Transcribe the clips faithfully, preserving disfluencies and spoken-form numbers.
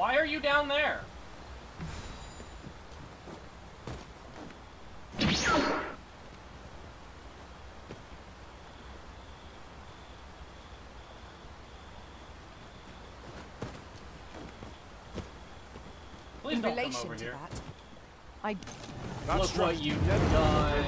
Why are you down there? Please In don't relation come over to here. that, I Look what you've done.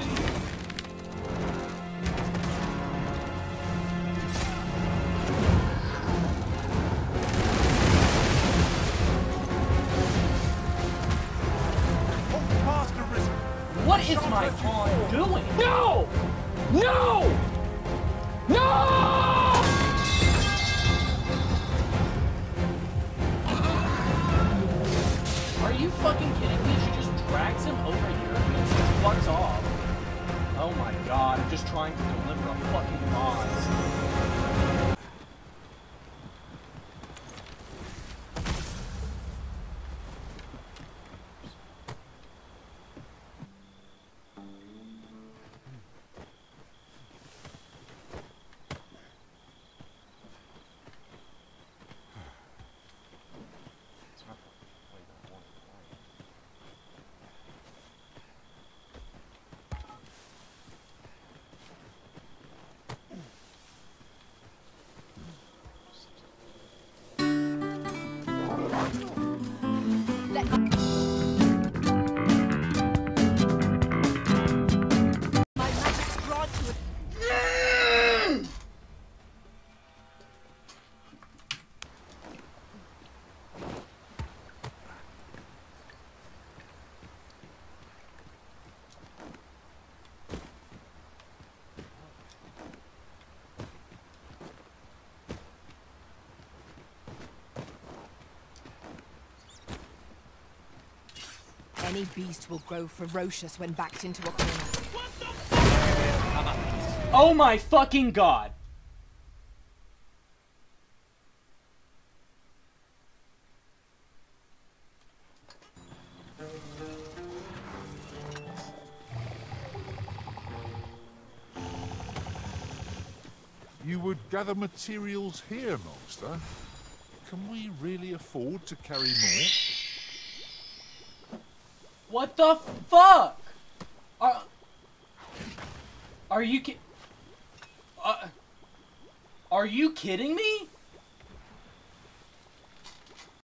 What is my pawn doing? No! No! No! Are you fucking kidding me? She just drags him over here and then just butts off. Oh my god, I'm just trying to deliver a fucking Moz. Any beast will grow ferocious when backed into a corner. Oh my fucking god! You would gather materials here, Master? Can we really afford to carry more? What the fuck? Are, are you ki- uh, Are you kidding me?